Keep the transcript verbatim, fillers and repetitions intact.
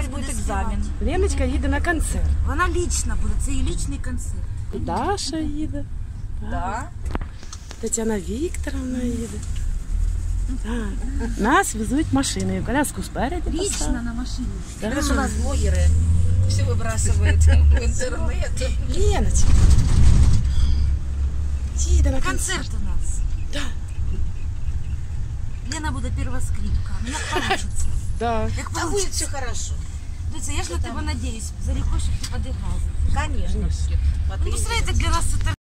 тепер буде екзамен. Леночка їде на концерт. Вона лічна буде, це її лічний концерт. І Даша їде. Да. Тетяна Вікторовна їде. Так. Нас везуть машиною. Коляску спереді. Лично на машині. Да. Потому что у нас блогеры все выбрасывают в интернет. Леночка. Їде на концерт. Концерт у нас. Да. Лена буде перша скрипка. Ну, як получится. Да. Як А будет получится. все хорошо. Дивіться, я ж на тебе надіюсь. Заліко, щоб ти подиграв. Конечно. Ну, представляєте, для нас це